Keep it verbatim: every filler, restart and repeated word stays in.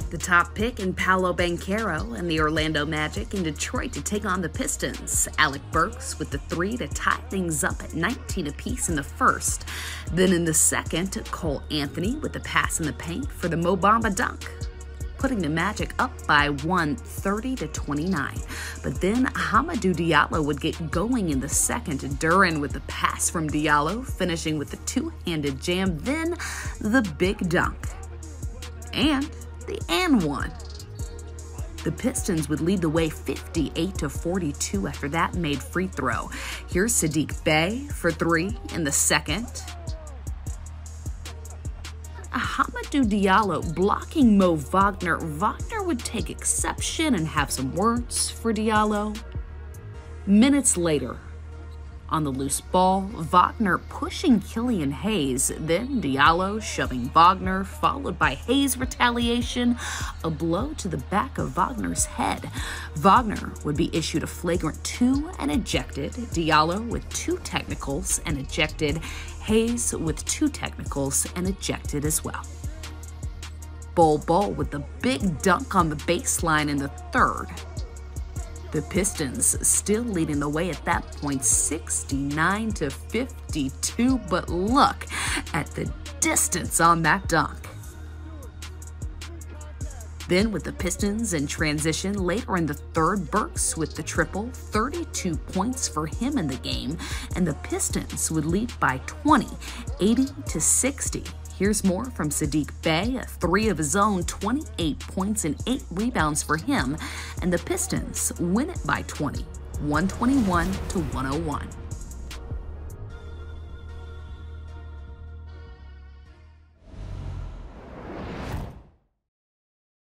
The top pick in Paolo Banchero and the Orlando Magic in Detroit to take on the Pistons. Alec Burks with the three to tie things up at nineteen apiece in the first. Then in the second, Cole Anthony with the pass in the paint for the Mo Bamba dunk, putting the Magic up by one, thirty to twenty-nine. But then Hamidou Diallo would get going in the second. Duren with the pass from Diallo, finishing with the two-handed jam, then the big dunk. And the and one. The Pistons would lead the way fifty-eight to forty-two after that made free throw. Here's Saddiq Bey for three in the second. Hamidou Diallo blocking Mo Wagner. Wagner would take exception and have some words for Diallo. Minutes later, on the loose ball, Wagner pushing Killian Hayes, then Diallo shoving Wagner, followed by Hayes' retaliation, a blow to the back of Wagner's head. Wagner would be issued a flagrant two and ejected, Diallo with two technicals and ejected, Hayes with two technicals and ejected as well. Bol Bol with the big dunk on the baseline in the third. The Pistons still leading the way at that point, sixty-nine to fifty-two, but look at the distance on that dunk. Then with the Pistons in transition later in the third, Burks with the triple, thirty-two points for him in the game, and the Pistons would lead by twenty, eighty to sixty. Here's more from Saddiq Bey, a three of his own, twenty-eight points and eight rebounds for him, and the Pistons win it by twenty, one twenty-one to one oh one.